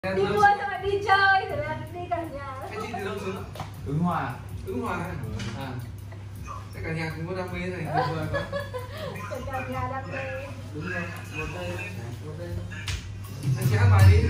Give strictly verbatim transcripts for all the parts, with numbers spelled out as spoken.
Đi mua xong lại đi chơi, rồi là đi cả nhà. Cái chị từ đâu xuống? Ứng Hòa. Ứng Hòa hả? À. Thế cả nhà cũng có đam mê này, tuyệt vời quá. Cả nhà đam mê. Đúng rồi, một đây, một đây. Anh chị hát bài đi.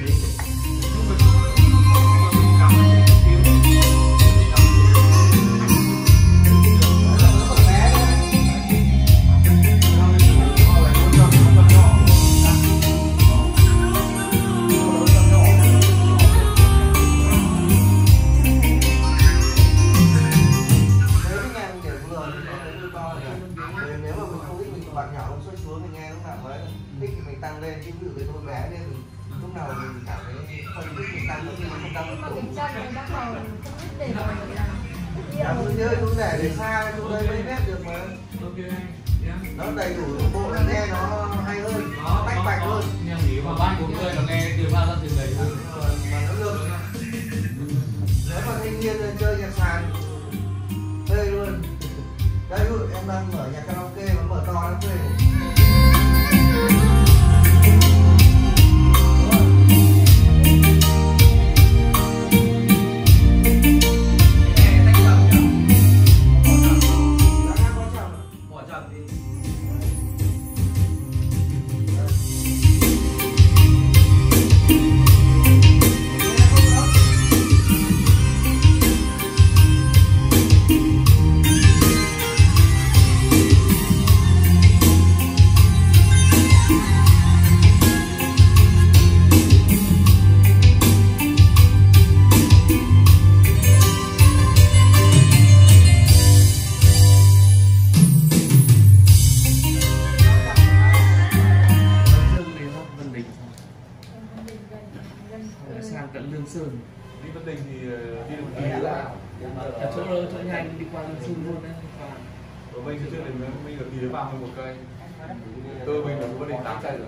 Nếu mà mình không thích mình bạn nhỏ cũng xuất xuống mình nghe lúc nào mới thích thì mình tăng lên, chứ ví dụ cái tôi bé nên mình lúc nào mình cảm thấy không thích mình tăng lúc mình không tăng Nhưng mà lúc mình chân mình bắt đầu không biết để rồi là dạ, tôi chơi tôi để để xa tôi đây mới biết được mà. Ok anh. Nó đầy đủ bộ là nghe nó hay hơn, nó tách bạch hơn. Nhưng nghĩ vào ban của người nó nghe từ bao ra từ đấy hơn. Mà nó lương. Nếu mà thanh niên chơi nhạc sàn phê luôn. Đây ví dụ em đang mở nhạc karaoke mà mở to nó phê. Sang tận Lương Sơn. Đi Vân Đình thì đi được Đi tí là Ở chỗ chỗ nhanh đi qua Lương Sơn luôn đấy. ở mình chưa đến mình được đi đến ba mươi một cây. Tôi mình được Vân Đình tám cây rồi.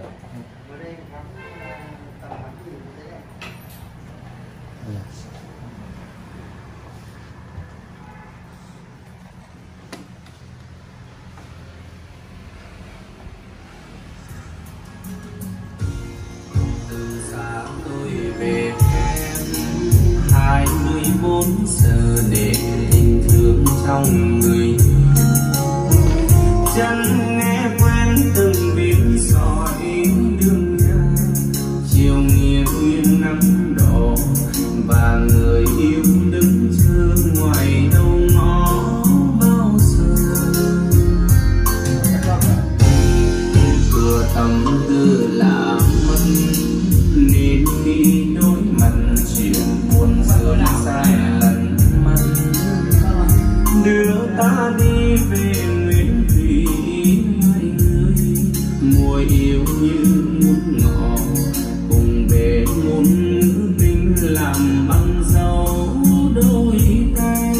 hai mươi bốn giờ để tình thương trong người chân nghe quen từng tiếng sỏi đường nhà chiều nghiêng nghiêng nắng đỏ và người yêu đứng chờ ngoài đầu ngõ bao giờ cửa thầm tư lạ mất nên đi đôi mặt chuyện buồn sớm sai lần mắt đưa ta đi về Nguyễn Thủy hai người mùa yêu như ngút ngọ cùng về ngôn ngữ tình làm bằng dấu đôi tay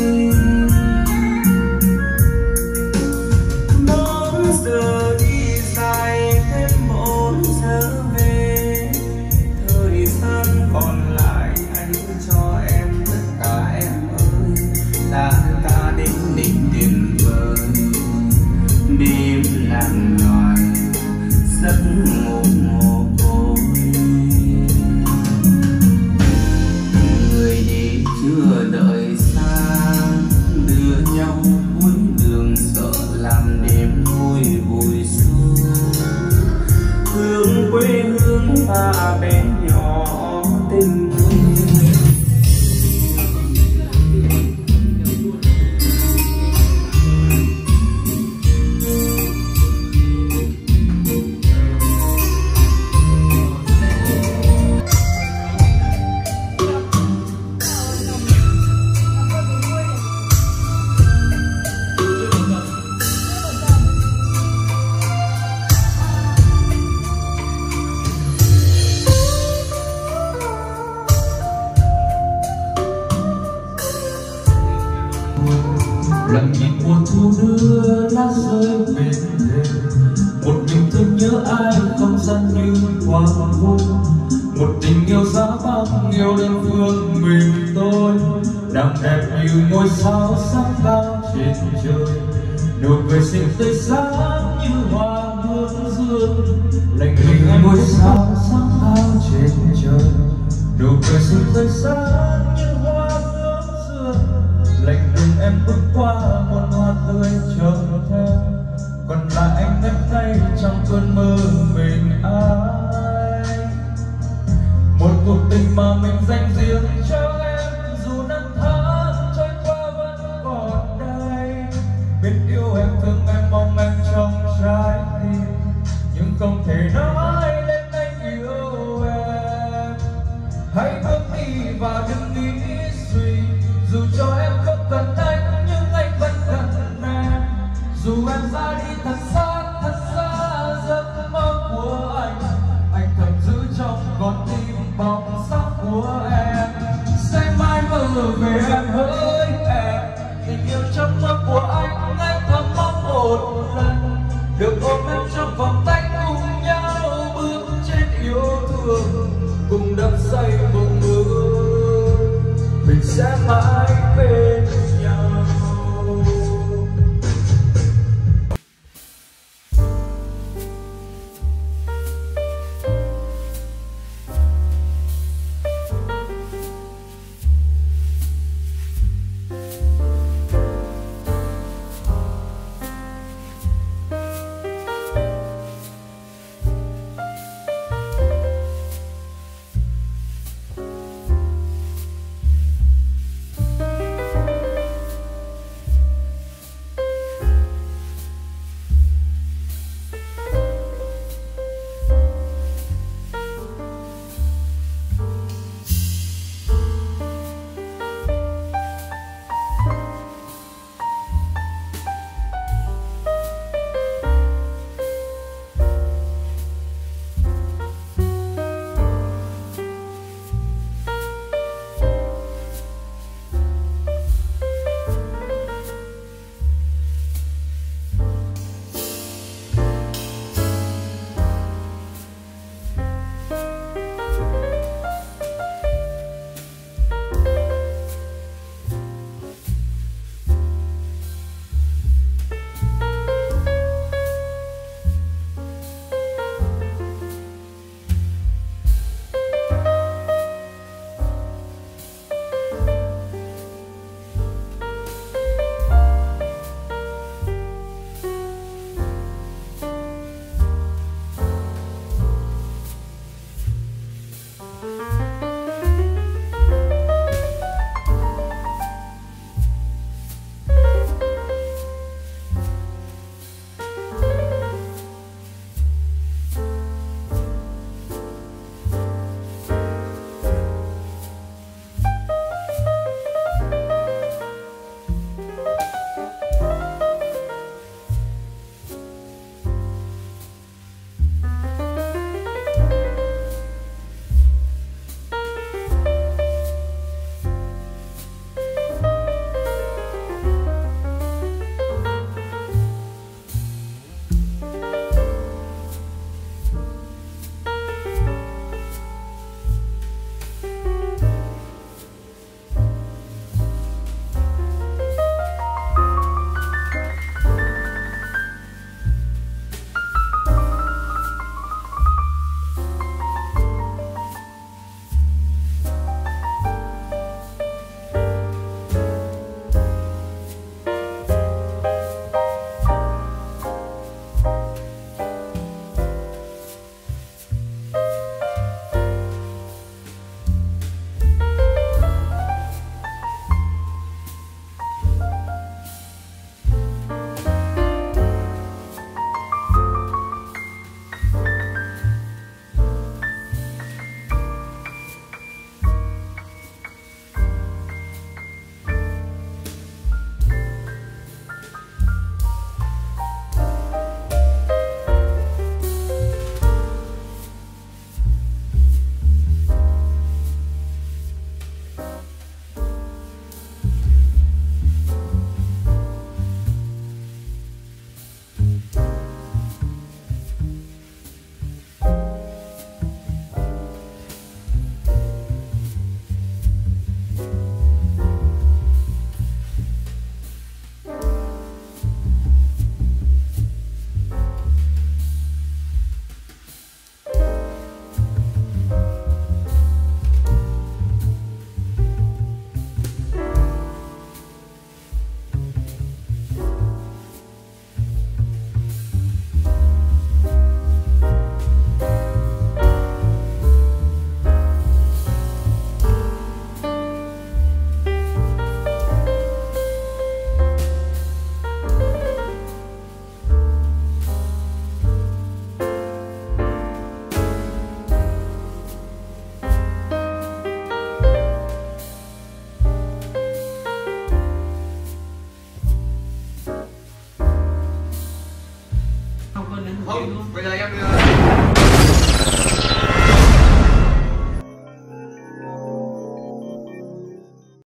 bốn giờ đi dài thêm bốn giờ về thời gian còn lại anh cho em tất cả em ơi đã ta đến đỉnh tiền vời đêm lặng nhòa giấc ngủ mồ côi người đi chưa đợi xa đưa nhau cuối đường sợ làm đêm vui vùi sâu hướng quê hương ta bé nhỏ tình lặng nhìn mùa thu đưa lá rơi về đêm một niềm thương nhớ ai không gian như qua hôm một tình yêu giá băng yêu đơn phương mình tôi đang đẹp như ngôi sao sáng cao trên trời nụ cười xinh tươi sáng như hoa hương dương lạnh lùng ngôi sao sáng cao trên trời nụ cười xinh tươi sáng như hoa hướng dương, lạnh lùng em bước qua một hoa tươi chờ theo, còn lại anh ngất ngây trong cơn mơ mình ai. Một cuộc tình mà mình dành riêng cho em, dù năm tháng trôi qua vẫn còn đây. Biết yêu em, thương em, mong em trong trái tim, nhưng không thể nói lên anh yêu em. Hãy bước đi và đừng nghĩ suy, dù cho em không cần anh nhưng anh vẫn cần em. Dù em ra đi thật xa, thật xa giấc mơ của anh, anh thầm giữ trong con tim bóng sắc của em. Sẽ mãi mơ về em hỡi em, tình yêu trong mơ của anh, anh thầm mong một lần được ôm em trong vòng tay, cùng nhau bước trên yêu thương, cùng đắm say mộng mơ mình sẽ mãi bên nhau. Không, bây giờ em